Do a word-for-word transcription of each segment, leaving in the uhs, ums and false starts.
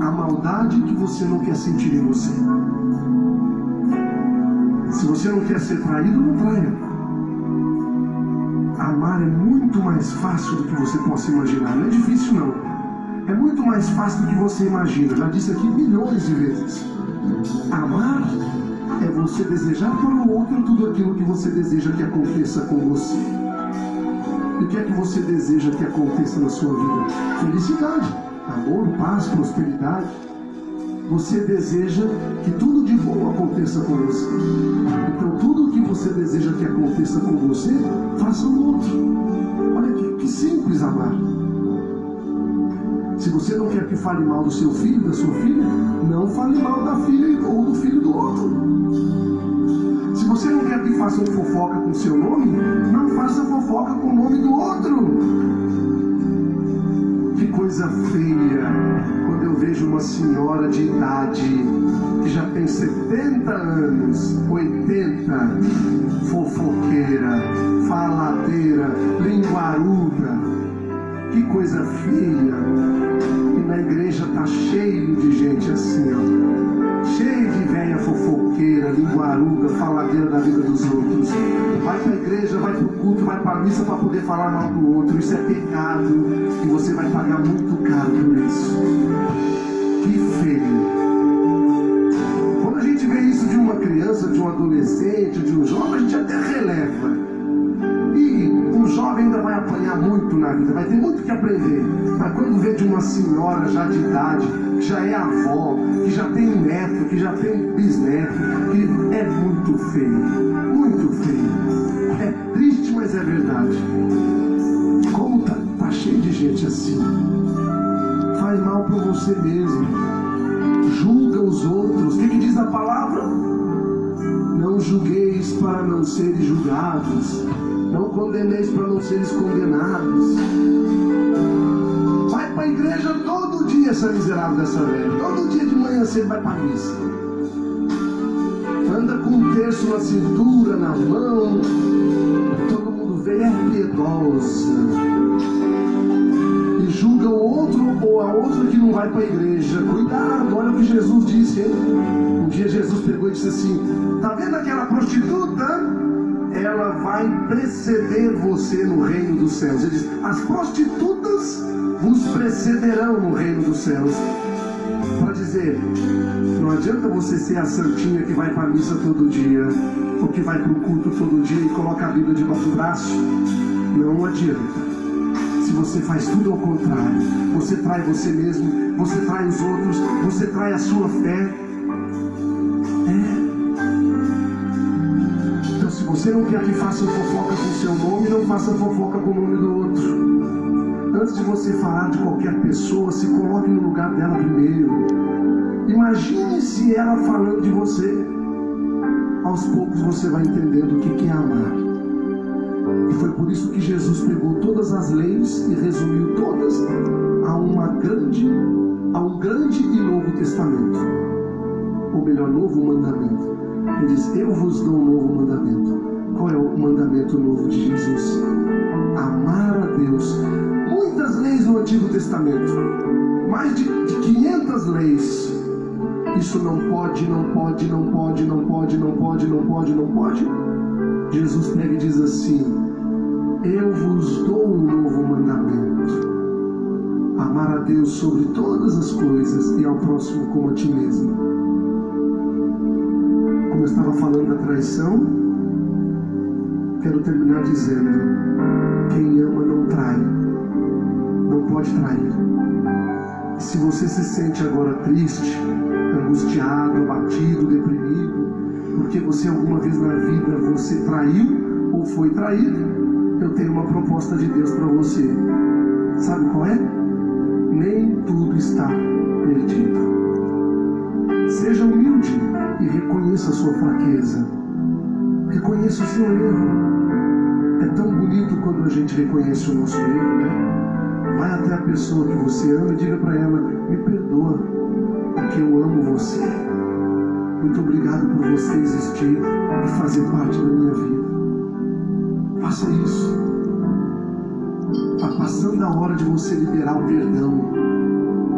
a maldade que você não quer sentir em você. Se você não quer ser traído, não traia. Amar é muito mais fácil do que você possa imaginar. Não é difícil, não. É muito mais fácil do que você imagina. Já disse aqui milhões de vezes. Amar é você desejar para o outro tudo aquilo que você deseja que aconteça com você. E o que é que você deseja que aconteça na sua vida? Felicidade, amor, paz, prosperidade. Você deseja que tudo de bom aconteça com você. Então tudo o que você deseja que aconteça com você, faça o outro. Olha que, que simples amar. Se você não quer que fale mal do seu filho, da sua filha, não fale mal da filha ou do filho do outro. Se você não quer que façam fofoca com o seu nome, não faça fofoca com o nome do outro. Que coisa feia quando eu vejo uma senhora de idade que já tem setenta anos, oitenta, fofoqueira, faladeira, linguaruda. Que coisa feia. E na igreja está cheio de gente assim, ó. Cheio de velha fofoqueira, linguaruda, faladeira da vida dos outros. Vai para a igreja, vai para o culto, vai para a missa para poder falar mal do outro. Isso é pecado e você vai pagar muito caro por isso. Que feio. Quando a gente vê isso de uma criança, de um adolescente, de um jovem, a gente até releva. E um jovem ainda vai apanhar muito na vida, vai ter muito que aprender. Mas quando vê de uma senhora já de idade, que já é avó, que já tem neto, que já tem bisneto, que é muito feio, muito feio. É triste, mas é verdade. Como tá, tá cheio de gente assim. Faz mal por você mesmo. Julga os outros. O que, que diz a palavra? Não julgueis para não serem julgados. Não condeneis para não seres condenados. Vai para a igreja todo dia, essa miserável dessa velha. Todo dia de manhã cedo vai para a missa. Anda com um terço na cintura, na mão. Todo mundo vê, é piedosa. E julga o outro ou a outra que não vai para a igreja. Cuidado, olha o que Jesus disse. Hein? Um dia Jesus pegou e disse assim: tá vendo aquela prostituta? Ela vai preceder você no reino dos céus. Ele diz: as prostitutas vos precederão no reino dos céus. Para dizer, não adianta você ser a santinha que vai para a missa todo dia, ou que vai para o culto todo dia e coloca a Bíblia debaixo do braço. Não adianta. Se você faz tudo ao contrário, você trai você mesmo, você trai os outros, você trai a sua fé. É. Se você não quer que façam fofoca com o seu nome, não faça fofoca com o nome do outro. Antes de você falar de qualquer pessoa, se coloque no lugar dela primeiro. Imagine se ela falando de você. Aos poucos você vai entendendo o que é amar. E foi por isso que Jesus pegou todas as leis e resumiu todas a, uma grande, a um grande e novo testamento. Ou melhor, novo mandamento. Ele diz: eu vos dou um novo mandamento. Qual é o mandamento novo de Jesus? Amar a Deus. Muitas leis no Antigo Testamento, mais de quinhentas leis. Isso não pode, não pode, não pode, não pode, não pode, não pode, não pode. Jesus pega e diz assim: eu vos dou um novo mandamento. Amar a Deus sobre todas as coisas e ao próximo como a ti mesmo. Como eu estava falando da traição, quero terminar dizendo: quem ama não trai, não pode trair. E se você se sente agora triste, angustiado, abatido, deprimido, porque você alguma vez na vida você traiu ou foi traído, eu tenho uma proposta de Deus para você. Sabe qual é? Nem tudo está perdido. Seja humilde e reconheça a sua fraqueza. Reconheça o seu erro. É tão bonito quando a gente reconhece o nosso erro, né? Vai até a pessoa que você ama e diga para ela: me perdoa, porque eu amo você. Muito obrigado por você existir e fazer parte da minha vida. Faça isso. Está passando a hora de você liberar o perdão.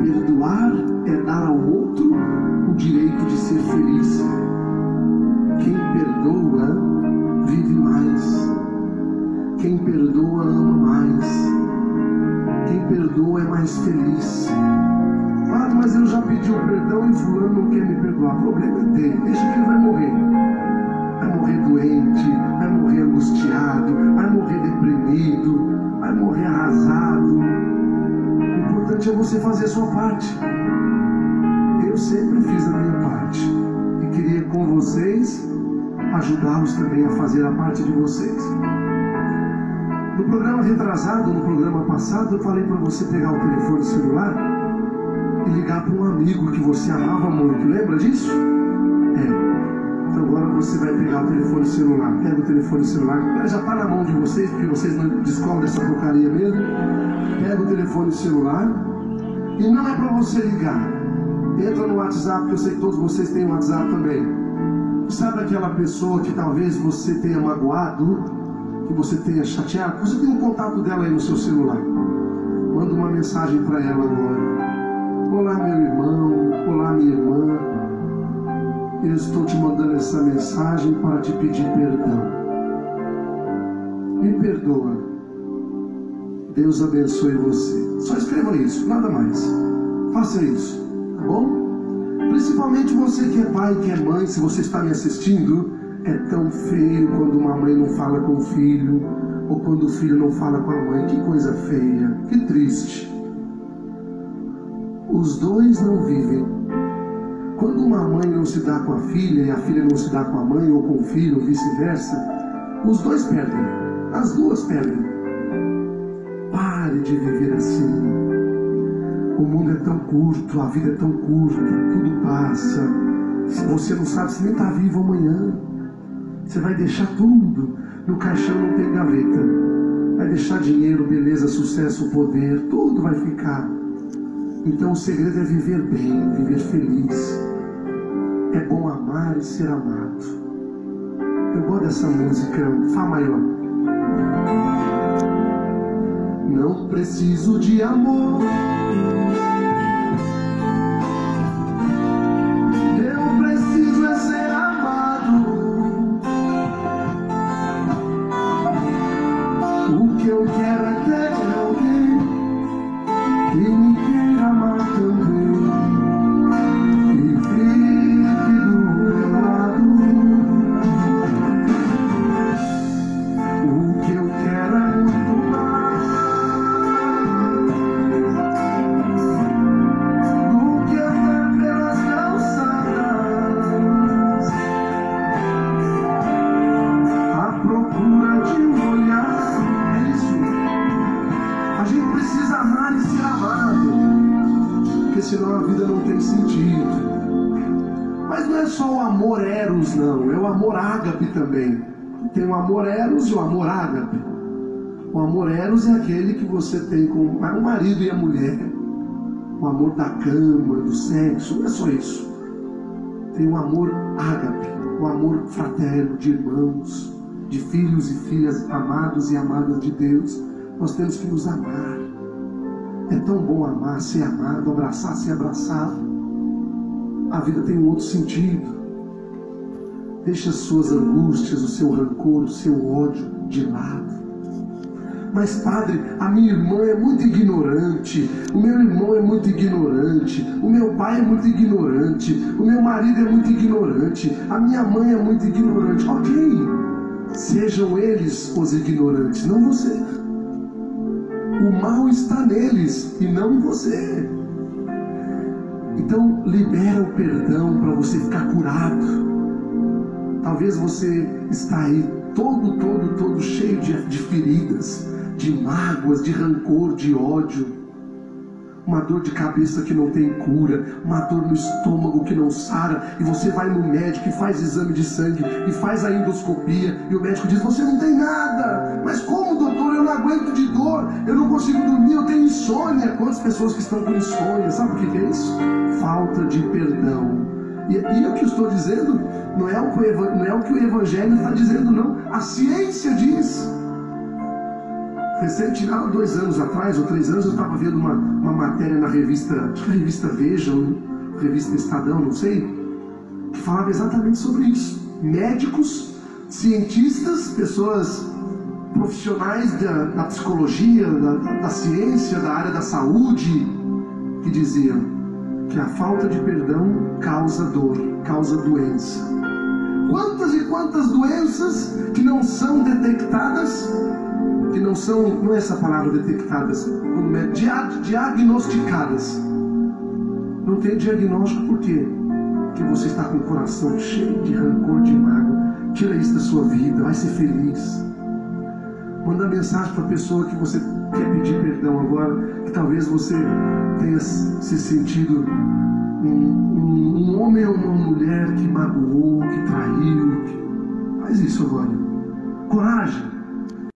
Perdoar é dar ao outro o direito de ser feliz. Quem perdoa vive mais. Quem perdoa ama mais. Quem perdoa é mais feliz. Ah, mas eu já pedi o perdão e fulano não quer me perdoar. O problema é dele, deixa que ele vai morrer. Vai morrer doente, vai morrer angustiado, vai morrer deprimido, vai morrer arrasado. O importante é você fazer a sua parte. Eu sempre fiz a minha parte. E queria com vocês ajudá-los também a fazer a parte de vocês. No programa retrasado, no programa passado, eu falei para você pegar o telefone celular e ligar para um amigo que você amava muito. Lembra disso? É. Então agora você vai pegar o telefone celular. Pega o telefone celular. Já está na mão de vocês, porque vocês não descobrem essa porcaria mesmo. Pega o telefone celular. E não é para você ligar. Entra no WhatsApp, que eu sei que todos vocês têm WhatsApp também. Sabe aquela pessoa que talvez você tenha magoado, que você tenha chateado? Você tem um contato dela aí no seu celular. Manda uma mensagem para ela agora. Olá, meu irmão. Olá, minha irmã. Eu estou te mandando essa mensagem para te pedir perdão. Me perdoa. Deus abençoe você. Só escreva isso, nada mais. Faça isso, tá bom? Principalmente você que é pai, que é mãe, se você está me assistindo, é tão feio quando uma mãe não fala com o filho, ou quando o filho não fala com a mãe. Que coisa feia, que triste. Os dois não vivem. Quando uma mãe não se dá com a filha e a filha não se dá com a mãe, ou com o filho, ou vice-versa, os dois perdem. As duas perdem. Pare de viver assim. O mundo é tão curto, a vida é tão curta, tudo passa. Se você não sabe, você nem está vivo amanhã. Você vai deixar tudo. No caixão não tem gaveta. Vai deixar dinheiro, beleza, sucesso, poder, tudo vai ficar. Então o segredo é viver bem, viver feliz. É bom amar e ser amado. Eu gosto dessa música, Fá maior. Não preciso de amor. Eu preciso é ser amado. O que eu quero é ter alguém que me queira amar também. E fique do meu lado. O que eu quero é muito mais do que andar pelas calçadas à procura de um olhar. É isso. A gente precisa amar e ser amado, porque senão a vida não tem sentido. Mas não é só o amor eros, não. É o amor ágape também. Tem o amor eros e o amor ágape. O amor eros é aquele que você tem com o marido e a mulher. O amor da cama, do sexo, não é só isso. Tem o amor ágape, o amor fraterno, de irmãos, de filhos e filhas amados e amadas de Deus. Nós temos que nos amar. É tão bom amar, ser amado, abraçar, ser abraçado. A vida tem um outro sentido. Deixa as suas angústias, o seu rancor, o seu ódio de lado. Mas padre, a minha irmã é muito ignorante, o meu irmão é muito ignorante, o meu pai é muito ignorante, o meu marido é muito ignorante, a minha mãe é muito ignorante. Ok, sejam eles os ignorantes, não você. O mal está neles e não em você. Então libera o perdão para você ficar curado. Talvez você está aí todo, todo, todo cheio de, de feridas, de mágoas, de rancor, de ódio. Uma dor de cabeça que não tem cura, uma dor no estômago que não sara, e você vai no médico e faz exame de sangue, e faz a endoscopia, e o médico diz, você não tem nada. Mas como, doutor? Eu não aguento de dor, eu não consigo dormir, eu tenho insônia. Quantas pessoas que estão com insônia, sabe o que é isso? Falta de perdão. E, e o que eu estou dizendo não é, o que, não é o que o Evangelho está dizendo, não. A ciência diz. Recente, há dois anos atrás, ou três anos, eu estava vendo uma, uma matéria na revista, acho que a revista Veja, ou revista Estadão, não sei, que falava exatamente sobre isso. Médicos, cientistas, pessoas profissionais da, da psicologia, da, da ciência, da área da saúde, que diziam que a falta de perdão causa dor, causa doença. Quantas e quantas doenças que não são detectadas, que não são, não é essa palavra detectadas, como é, diagnosticadas. Não tem diagnóstico por quê? Porque você está com o coração cheio de rancor, de mágoa. Tira isso da sua vida, vai ser feliz. Manda mensagem para a pessoa que você quer pedir perdão agora, que talvez você tenha se sentido um, um, um homem ou uma mulher que magoou, que traiu. Que... Faz isso agora. Coragem.